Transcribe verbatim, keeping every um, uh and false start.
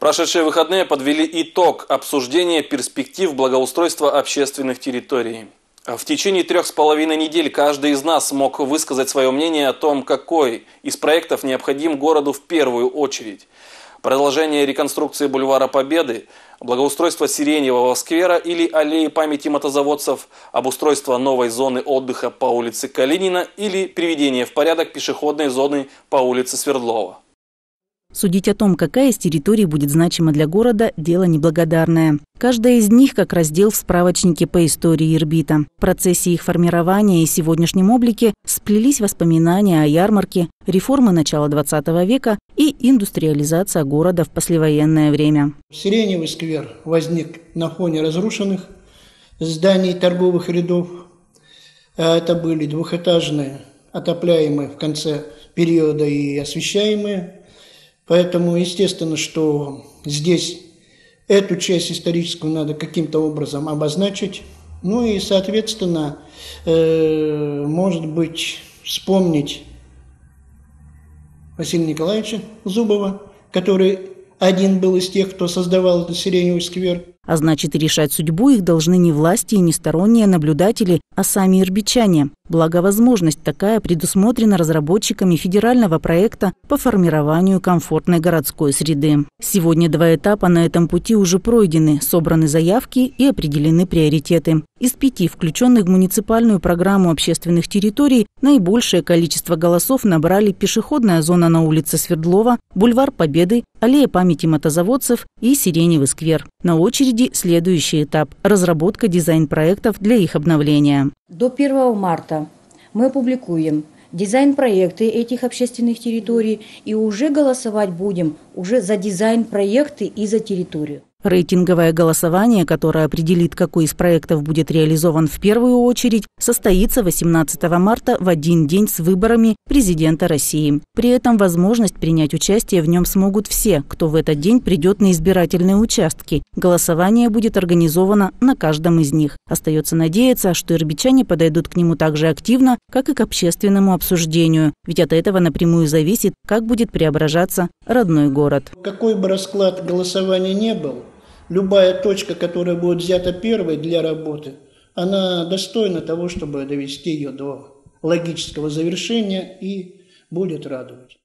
Прошедшие выходные подвели итог обсуждения перспектив благоустройства общественных территорий. В течение трех с половиной недель каждый из нас мог высказать свое мнение о том, какой из проектов необходим городу в первую очередь. Продолжение реконструкции бульвара Победы, благоустройство Сиреневого сквера или аллеи памяти мотозаводцев, обустройство новой зоны отдыха по улице Калинина или приведение в порядок пешеходной зоны по улице Свердлова. Судить о том, какая из территорий будет значима для города, дело неблагодарное. Каждая из них как раздел в справочнике по истории Ирбита. В процессе их формирования и сегодняшнем облике сплелись воспоминания о ярмарке, реформы начала двадцатого века и индустриализация города в послевоенное время. Сиреневый сквер возник на фоне разрушенных зданий торговых рядов. Это были двухэтажные, отопляемые в конце периода и освещаемые. Поэтому, естественно, что здесь эту часть историческую надо каким-то образом обозначить. Ну и, соответственно, э, может быть, вспомнить Василия Николаевича Зубова, который один был из тех, кто создавал этот Сиреневый сквер. А значит, и решать судьбу их должны не власти и не сторонние наблюдатели, а сами ирбитчане. Благо, возможность такая предусмотрена разработчиками федерального проекта по формированию комфортной городской среды. Сегодня два этапа на этом пути уже пройдены, собраны заявки и определены приоритеты. Из пяти включенных в муниципальную программу общественных территорий наибольшее количество голосов набрали пешеходная зона на улице Свердлова, бульвар Победы, аллея памяти мотозаводцев и Сиреневый сквер. На очереди следующий этап – разработка дизайн-проектов для их обновления. До первого марта мы опубликуем дизайн-проекты этих общественных территорий и уже голосовать будем уже за дизайн-проекты и за территорию. Рейтинговое голосование, которое определит, какой из проектов будет реализован в первую очередь, состоится восемнадцатого марта в один день с выборами президента России. При этом возможность принять участие в нем смогут все, кто в этот день придет на избирательные участки. Голосование будет организовано на каждом из них. Остается надеяться, что ирбитчане подойдут к нему так же активно, как и к общественному обсуждению. Ведь от этого напрямую зависит, как будет преображаться родной город. Какой бы расклад голосования ни был, любая точка, которая будет взята первой для работы, она достойна того, чтобы довести ее до логического завершения и будет радовать.